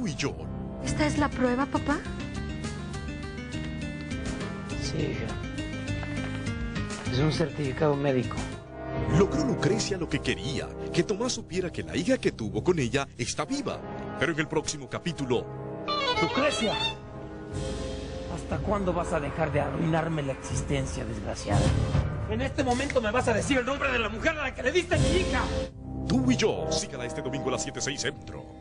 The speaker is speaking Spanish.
y yo. ¿Esta es la prueba, papá? Sí, hija. Es un certificado médico. Logró Lucrecia lo que quería, que Tomás supiera que la hija que tuvo con ella está viva. Pero en el próximo capítulo... ¡Lucrecia! ¿Hasta cuándo vas a dejar de arruinarme la existencia, desgraciada? En este momento me vas a decir el nombre de la mujer a la que le diste a mi hija. Tú y yo, sígala este domingo a las 7:06 Centro.